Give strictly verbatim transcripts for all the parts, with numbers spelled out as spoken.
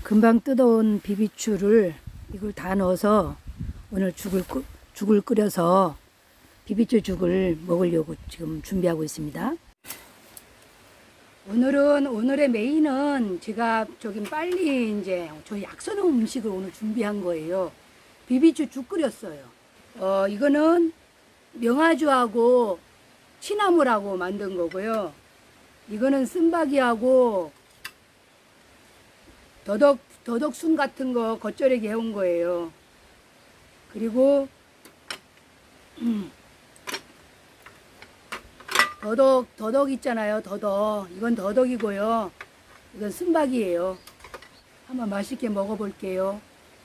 금방 뜯어온 비비추를 이걸 다 넣어서 오늘 죽을, 끓- 죽을 끓여서 비비추 죽을 먹으려고 지금 준비하고 있습니다. 오늘은, 오늘의 메인은 제가 저기 빨리 이제 저 약선한 음식을 오늘 준비한 거예요. 비비추 죽 끓였어요. 어, 이거는 명아주하고 취나물하고 만든 거고요. 이거는 쓴바기하고 더덕, 더덕순 같은 거 겉절이게 해온 거예요. 그리고, 음, 더덕, 더덕 있잖아요. 더덕. 이건 더덕이고요. 이건 쓴바기예요. 한번 맛있게 먹어볼게요.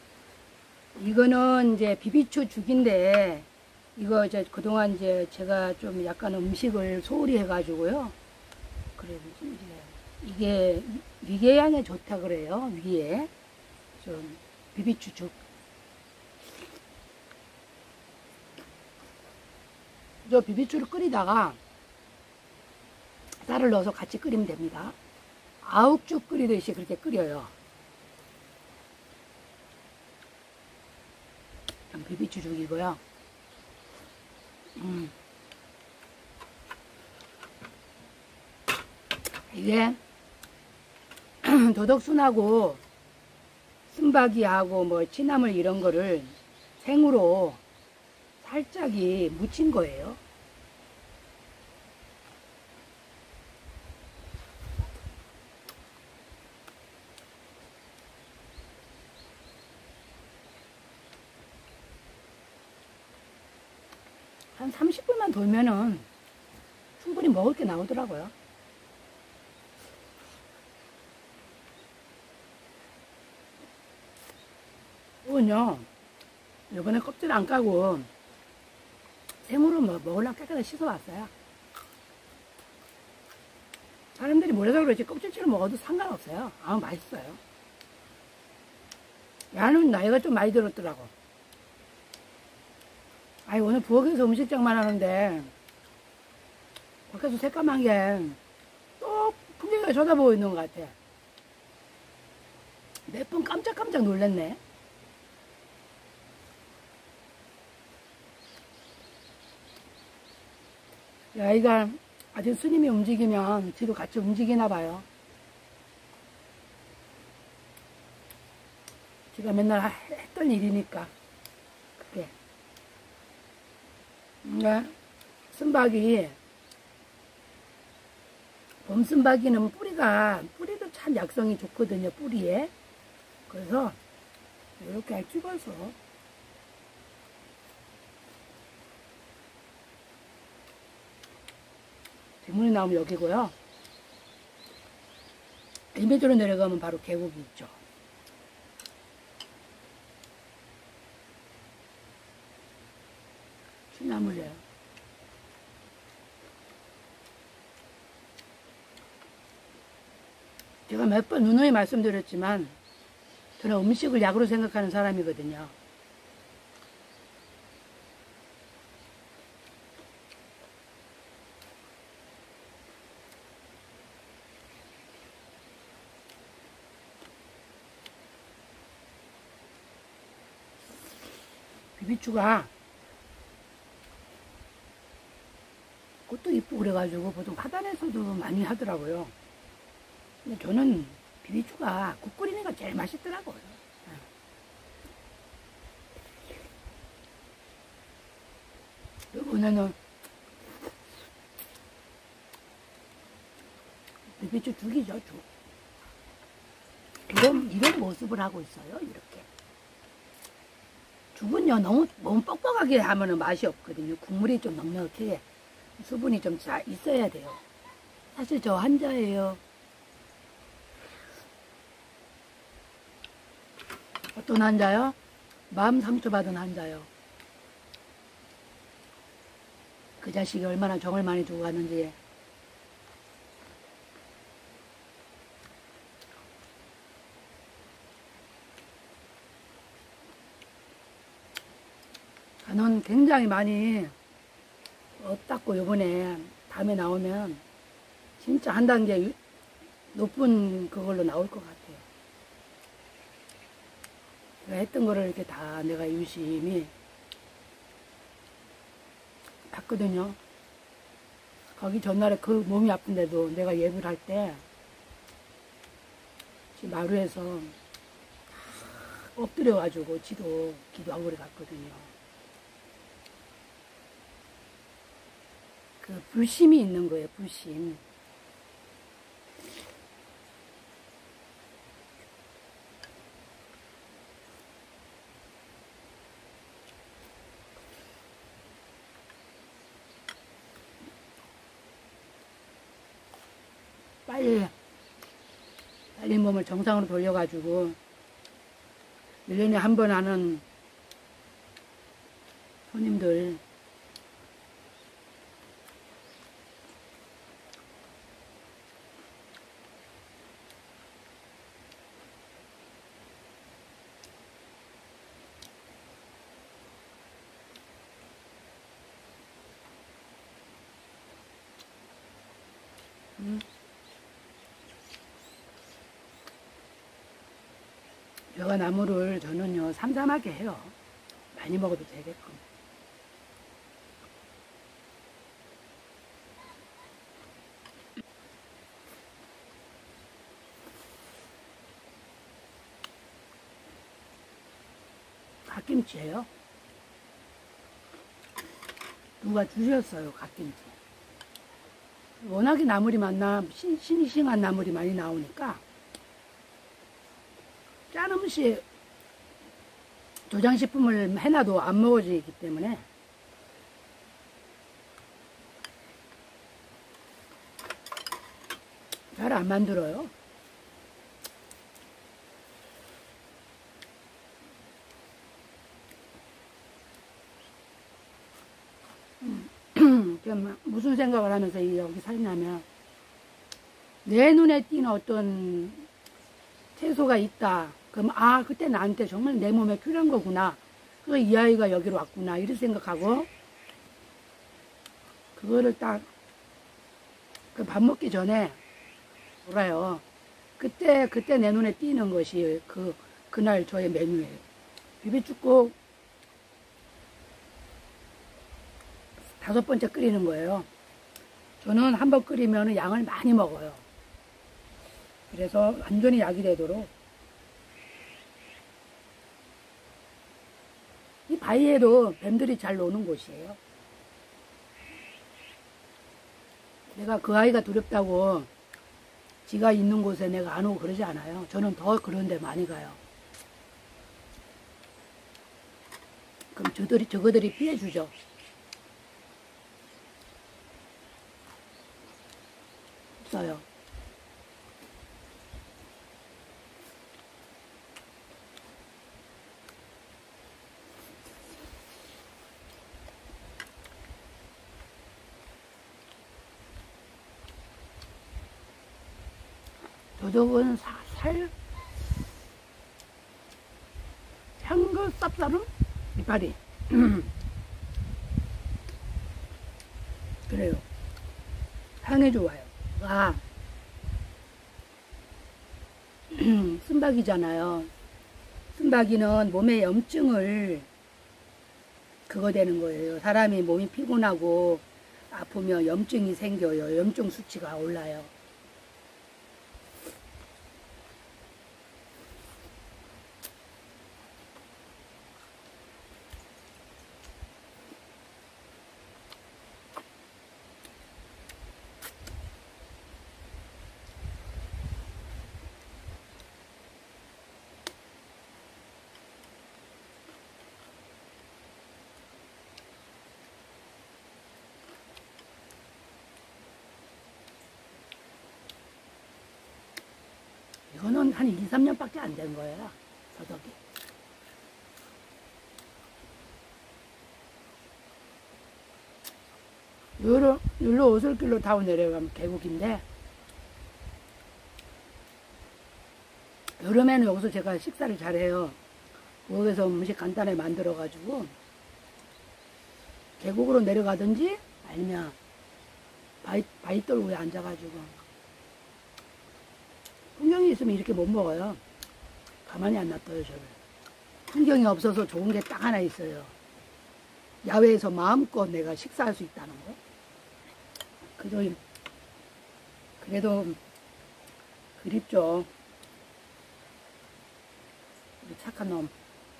이거는 이제 비비추 죽인데, 이거 이제 그동안 이제 제가 좀 약간 음식을 소홀히 해가지고요. 그래서 이제 이게 위궤양에 좋다 그래요. 위에 좀 비비추 죽. 저 비비추를 끓이다가 쌀을 넣어서 같이 끓이면 됩니다. 아욱죽 끓이듯이 그렇게 끓여요. 비비추 죽이고요. 음. 이게 도덕순하고 쓴바기하고 뭐 취나물 이런 거를 생으로 살짝이 묻힌 거예요. 한 삼십 분만 돌면은 충분히 먹을 게 나오더라고요. 이건요, 이번에 껍질 안 까고 생으로 뭐 먹으려고 깨끗하게 씻어왔어요. 사람들이 뭐래서 그러지 껍질째로 먹어도 상관없어요. 아무 맛있어요. 야는 나이가 좀 많이 들었더라고. 아니 오늘 부엌에서 음식장만 하는데 밖에서 새까만 게 또 풍경을 쳐다보고 있는 것 같아. 몇 번 깜짝깜짝 놀랐네. 아이가 아직 스님이 움직이면 뒤로 같이 움직이나 봐요. 제가 맨날 했던 일이니까. 그게. 그러니까 쓴바기, 봄 쓴바기는 뿌리가, 뿌리도 참 약성이 좋거든요, 뿌리에. 그래서 이렇게 찍어서 뒷문이 나오면 여기고요. 이 미터로 내려가면 바로 계곡이 있죠. 취나물이에요. 제가 몇 번 누누이 말씀드렸지만 저는 음식을 약으로 생각하는 사람이거든요. 비비추가 그것도 이쁘고 그래가지고 보통 화단에서도 많이 하더라고요. 근데 저는 비비추가 국 끓이는 거 제일 맛있더라고요. 이번에는 비비추 죽이죠, 죽. 이런, 이런 모습을 하고 있어요, 이렇게. 죽은요, 너무, 너무 뻑뻑하게 하면 맛이 없거든요. 국물이 좀 넉넉하게 수분이 좀 잘 있어야 돼요. 사실 저 환자예요. 어떤 환자요? 마음 상처받은 환자요. 그 자식이 얼마나 정을 많이 두고 갔는지. 간은 굉장히 많이 없다고 요번에 다음에 나오면 진짜 한 단계 높은 그걸로 나올 것 같아요. 제가 했던 거를 이렇게 다 내가 유심히 봤거든요. 거기 전날에 그 몸이 아픈데도 내가 예불 할 때 마루에서 엎드려가지고 지도 기도하고 그래 갔거든요. 그 불심이 있는 거예요, 불심. 빨리, 빨리 몸을 정상으로 돌려가지고 일 년에 한 번 하는 손님들 음. 여가 나무를 저는요 삼삼하게 해요. 많이 먹어도 되게끔. 갓김치예요. 누가 주셨어요, 갓김치. 워낙에 나물이 많나 신, 싱싱한 나물이 많이 나오니까 짠 음식 조장식품을 해놔도 안 먹어지기 때문에 잘 안 만들어요. 음, 무슨 생각을 하면서 여기 살냐면 내 눈에 띄는 어떤 채소가 있다. 그럼 아 그때 나한테 정말 내 몸에 필요한 거구나. 그 이 아이가 여기로 왔구나 이렇게 생각하고 그거를 딱 그 밥 먹기 전에 몰아요. 그때 그때 내 눈에 띄는 것이 그 그날 저의 메뉴예요. 비빔국국 다섯 번째 끓이는 거예요. 저는 한 번 끓이면 양을 많이 먹어요. 그래서 완전히 약이 되도록 이 바위에도 뱀들이 잘 노는 곳이에요. 내가 그 아이가 두렵다고 지가 있는 곳에 내가 안 오고 그러지 않아요. 저는 더 그런 데 많이 가요. 그럼 저들이, 저거들이 피해주죠. 없어요. 도덕은 살, 향긋 쌉싸름? 이파리. 그래요. 향이 좋아요. 아, 쓴바귀잖아요. 쓴바귀는 몸의 염증을 그거 되는 거예요. 사람이 몸이 피곤하고 아프면 염증이 생겨요. 염증 수치가 올라요. 이거는 한 이, 삼 년밖에 안 된 거예요. 서덕이. 요로, 요로 오솔길로 타고 내려가면 계곡인데, 여름에는 여기서 제가 식사를 잘해요. 거기서 음식 간단하게 만들어가지고, 계곡으로 내려가든지, 아니면 바위, 바위돌 위에 앉아가지고, 풍경이 있으면 이렇게 못 먹어요. 가만히 안 놔둬요, 저를. 풍경이 없어서 좋은 게 딱 하나 있어요. 야외에서 마음껏 내가 식사할 수 있다는 거. 그래도, 그래도 그립죠. 우리 착한 놈.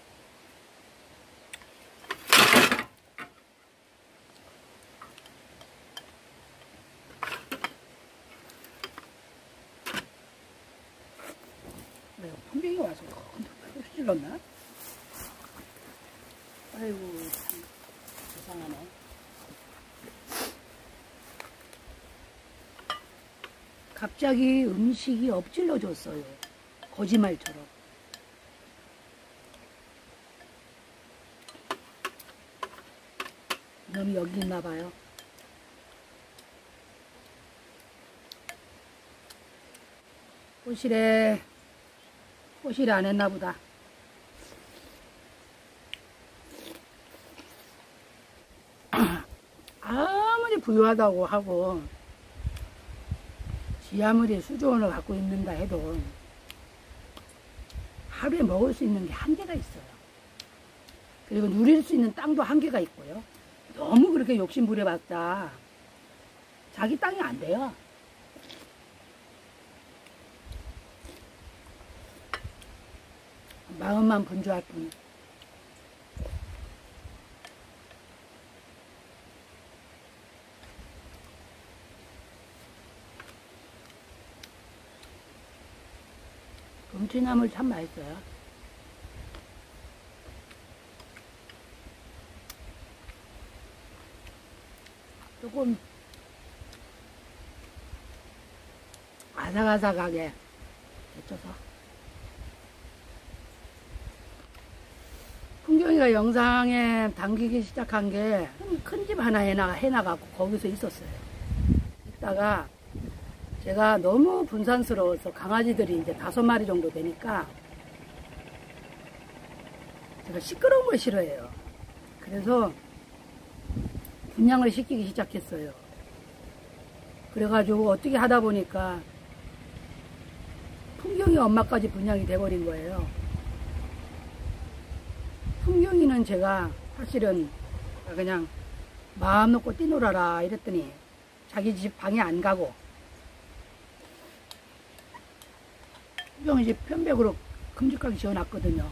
내가 풍경이 와서 그렇게 찔렀나? 아이고, 참, 이상하네. 갑자기 음식이 엎질러졌어요. 거짓말처럼. 놈이 여기 있나봐요. 호실에, 호실에 안 했나보다. 아무리 부유하다고 하고 지 아무리 수조원을 갖고 있는다 해도 하루에 먹을 수 있는 게 한계가 있어요. 그리고 누릴 수 있는 땅도 한계가 있고요. 너무 그렇게 욕심 부려봤자 자기 땅이 안 돼요. 마음만 분주할 뿐. 금치나물 참 맛있어요. 조금 아삭아삭하게 데쳐서. 풍경이가 영상에 담기기 시작한 게 큰 집 하나 해나, 해나가고 거기서 있었어요. 있다가 제가 너무 분산스러워서 강아지들이 이제 다섯 마리 정도 되니까 제가 시끄러운 걸 싫어해요. 그래서 분양을 시키기 시작했어요. 그래가지고 어떻게 하다 보니까 풍경이 엄마까지 분양이 돼버린 거예요. 풍경이는 제가 사실은 그냥 마음 놓고 뛰놀아라 이랬더니 자기 집 방에 안 가고 풍경이 집 편백으로 큼직하게 지어놨거든요.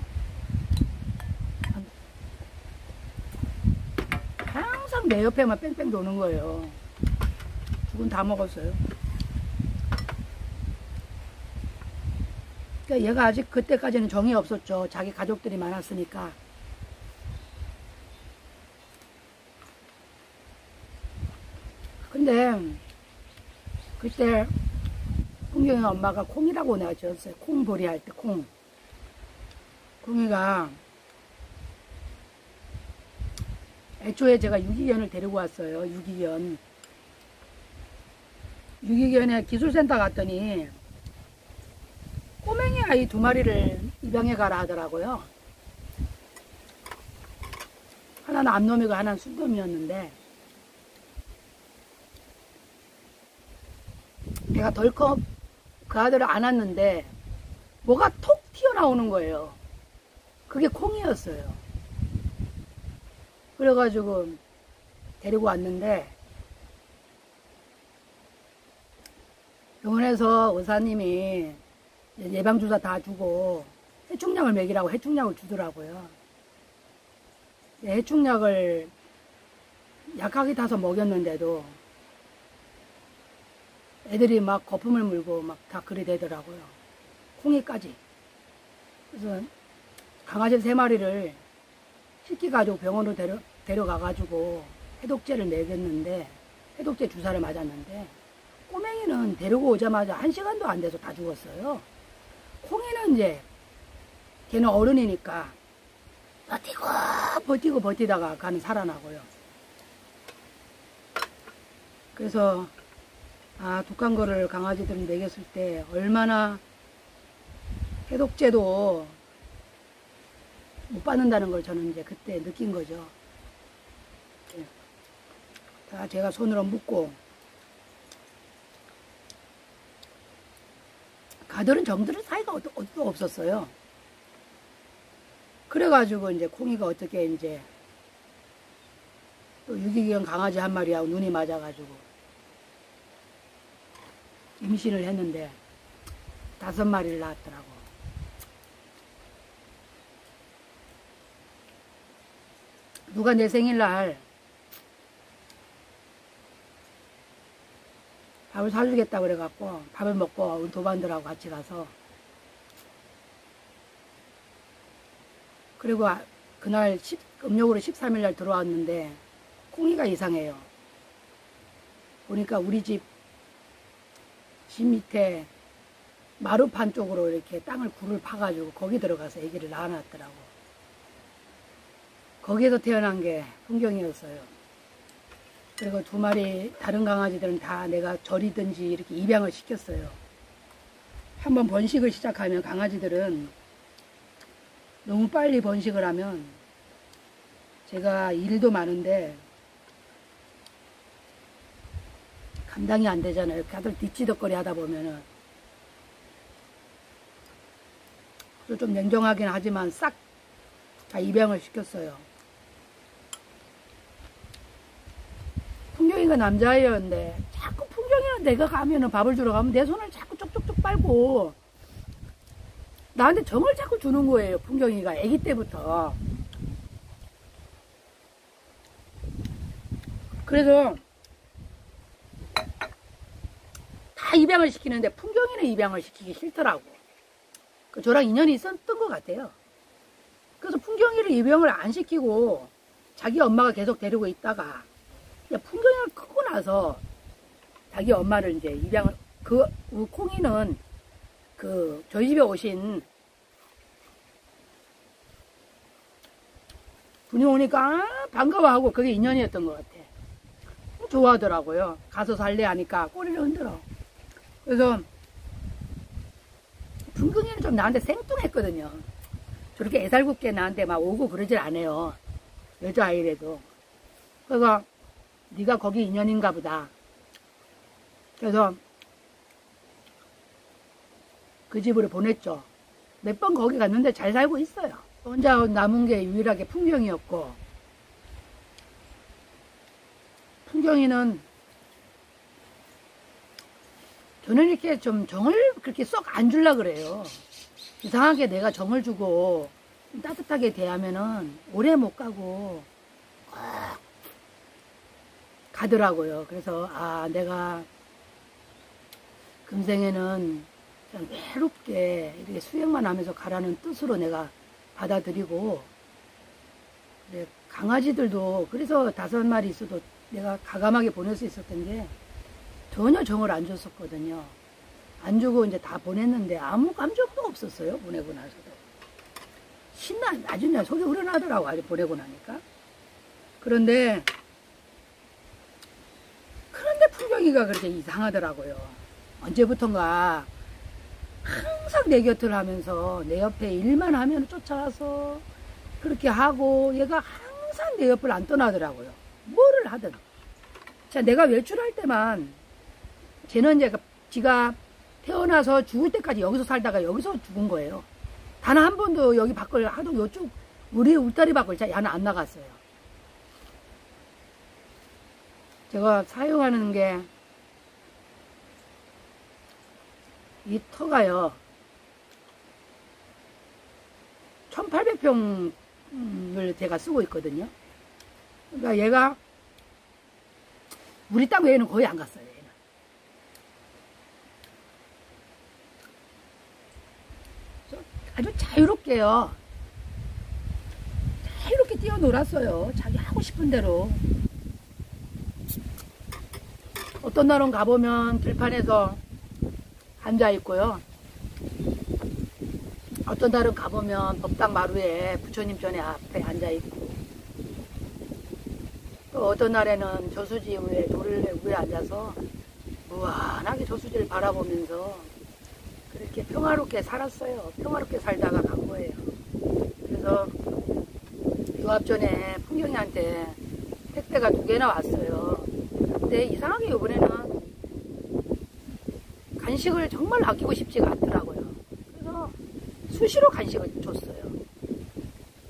항상 내 옆에만 뺑뺑 도는 거예요. 죽은 다 먹었어요. 그러니까 얘가 아직 그때까지는 정이 없었죠. 자기 가족들이 많았으니까. 근데 그때 풍경이 엄마가 콩이라고 내가 지었어요. 콩보리 할 때 콩. 콩이가 애초에 제가 유기견을 데리고 왔어요. 유기견. 유기견에 기술센터 갔더니 꼬맹이 아이 두 마리를 입양해 가라 하더라고요. 하나는 암놈이고 하나는 순놈이었는데 내가 덜컥 그 아들을 안았는데 뭐가 톡 튀어나오는 거예요. 그게 콩이었어요. 그래가지고 데리고 왔는데 병원에서 의사님이 예방주사 다 주고 해충약을 먹이라고 해충약을 주더라고요. 해충약을 약하게 타서 먹였는데도 애들이 막 거품을 물고 막 다 그리 되더라고요. 콩이까지. 그래서 강아지 세 마리를 시키가지고 병원으로 데려, 데려가가지고 해독제를 먹였는데 해독제 주사를 맞았는데 꼬맹이는 데리고 오자마자 한 시간도 안 돼서 다 죽었어요. 콩이는 이제 걔는 어른이니까 버티고 버티고 버티다가 가는 살아나고요. 그래서 아, 독한 거를 강아지들은 먹였을 때 얼마나 해독제도 못 받는다는 걸 저는 이제 그때 느낀 거죠. 다 제가 손으로 묶고 가들은 정들은 사이가 어도, 어도 없었어요. 그래가지고 이제 콩이가 어떻게 이제 또 유기견 강아지 한 마리하고 눈이 맞아가지고 임신을 했는데 다섯 마리를 낳았더라고. 누가 내 생일날 밥을 사주겠다고 그래갖고 밥을 먹고 우리 도반들하고 같이 가서, 그리고 그날 십, 음력으로 십삼 일날 들어왔는데 콩이가 이상해요. 보니까 우리 집, 집 밑에 마루판 쪽으로 이렇게 땅을 굴을 파가지고 거기 들어가서 아기를 낳아놨더라고. 거기에서 태어난 게 풍경이었어요. 그리고 두 마리 다른 강아지들은 다 내가 절이든지 이렇게 입양을 시켰어요. 한번 번식을 시작하면 강아지들은 너무 빨리 번식을 하면, 제가 일도 많은데 감당이 안 되잖아요. 다들 뒤치덕거리 하다 보면은. 그래서 좀 냉정하긴 하지만 싹 다 입양을 시켰어요. 풍경이가 남자애였는데 자꾸 풍경이는 내가 가면은 밥을 주러 가면 내 손을 자꾸 쪽쪽쪽 빨고 나한테 정을 자꾸 주는 거예요. 풍경이가 아기 때부터. 그래서 다 입양을 시키는데 풍경이는 입양을 시키기 싫더라고. 그 저랑 인연이 있었던 것 같아요. 그래서 풍경이를 입양을 안 시키고 자기 엄마가 계속 데리고 있다가 풍경이가 크고 나서 자기 엄마를 이제 입양을, 그 콩이는 그 저희 집에 오신 분이 오니까 반가워하고 그게 인연이었던 것 같아. 좋아하더라고요. 가서 살래 하니까 꼬리를 흔들어. 그래서 풍경이는 좀 나한테 생뚱했거든요. 저렇게 애살궂게 나한테 막 오고 그러질 않아요. 여자아이래도. 그래서 네가 거기 인연인가 보다. 그래서 그 집으로 보냈죠. 몇 번 거기 갔는데 잘 살고 있어요. 혼자 남은 게 유일하게 풍경이었고, 풍경이는 저는 이렇게 좀 정을 그렇게 썩 안 줄라 그래요. 이상하게 내가 정을 주고 따뜻하게 대하면은 오래 못 가고 꼭 가더라고요. 그래서 아, 내가 금생에는 그냥 외롭게 이렇게 수행만 하면서 가라는 뜻으로 내가 받아들이고, 그래, 강아지들도 그래서 다섯 마리 있어도 내가 가감하게 보낼 수 있었던 게 전혀 정을 안 줬었거든요. 안 주고 이제 다 보냈는데 아무 감정도 없었어요. 보내고 나서도. 신나, 아주 그냥 속이 후련하더라고. 아주 보내고 나니까. 그런데, 그런데 풍경이가 그렇게 이상하더라고요. 언제부턴가 항상 내 곁을 하면서 내 옆에 일만 하면 쫓아와서 그렇게 하고, 얘가 항상 내 옆을 안 떠나더라고요. 뭐를 하든. 자, 내가 외출할 때만, 쟤는 이제 지가 태어나서 죽을 때까지 여기서 살다가 여기서 죽은 거예요. 단 한 번도 여기 밖을 하도 요쪽 우리 울타리 밖을 야는 안 나갔어요. 제가 사용하는 게 이 터가요 천팔백 평을 제가 쓰고 있거든요. 그러니까 얘가 우리 땅 외에는 거의 안 갔어요. 얘는. 아주 자유롭게요. 자유롭게 뛰어놀았어요. 자기 하고 싶은 대로. 어떤 날은 가보면 들판에서 앉아있고요. 어떤 날은 가보면 법당 마루에 부처님 전에 앞에 앉아있고, 또 어떤 날에는 저수지 위에 돌을 위에 앉아서 무한하게 저수지를 바라보면서 그렇게 평화롭게 살았어요. 평화롭게 살다가 간 거예요. 그래서 요 앞전에 풍경이한테 택배가 두 개나 왔어요. 근데 이상하게 이번에는 간식을 정말 아끼고 싶지가 않더라고요. 그래서 수시로 간식을 줬어요.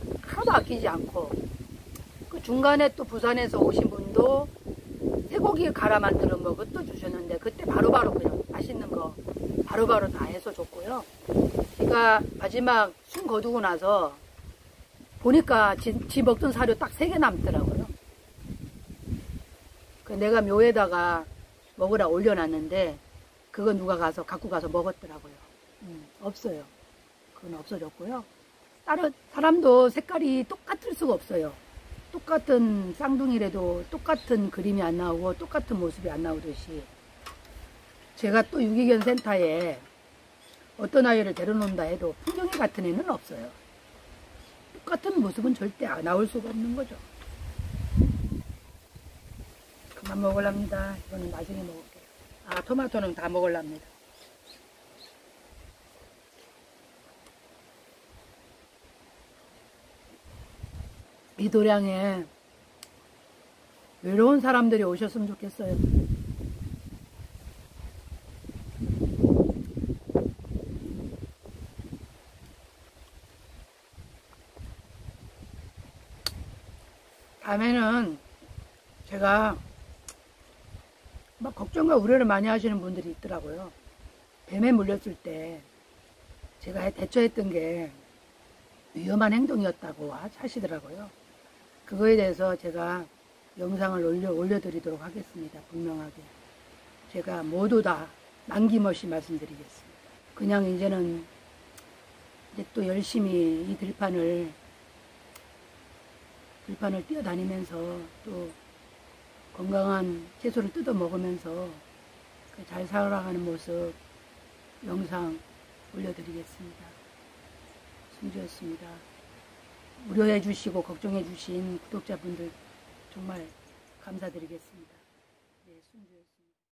하나도 아끼지 않고, 그 중간에 또 부산에서 오신 분도 쇠고기 갈아 만들어 뭐 그것도 주셨는데, 그때 바로바로 그냥 맛있는 거 바로바로 다 해서 줬고요. 그러니까 마지막 숨 거두고 나서 보니까 지, 지 먹던 사료 딱 세 개 남더라고요. 그 내가 묘에다가 먹으라 올려놨는데 그거 누가 가서 갖고 가서 먹었더라고요. 음, 없어요. 그건 없어졌고요. 다른 사람도 색깔이 똑같을 수가 없어요. 똑같은 쌍둥이라도 똑같은 그림이 안 나오고 똑같은 모습이 안 나오듯이, 제가 또 유기견 센터에 어떤 아이를 데려놓는다 해도 풍경이 같은 애는 없어요. 똑같은 모습은 절대 나올 수가 없는 거죠. 그만 먹으랍니다. 이거는 나중에 먹을게요. 아, 토마토는 다 먹으랍니다. 이 도량에 외로운 사람들이 오셨으면 좋겠어요. 다음에는 제가 막 걱정과 우려를 많이 하시는 분들이 있더라고요. 뱀에 물렸을 때 제가 대처했던 게 위험한 행동이었다고 하시더라고요. 그거에 대해서 제가 영상을 올려, 올려드리도록 하겠습니다. 분명하게. 제가 모두 다 남김없이 말씀드리겠습니다. 그냥 이제는 이제 또 열심히 이 들판을 들판을 뛰어다니면서 또 건강한 채소를 뜯어 먹으면서 잘 살아가는 모습 영상 올려드리겠습니다. 승주였습니다. 우려해 주시고 걱정해 주신 구독자분들 정말 감사드리겠습니다. 네, 승주였습니다.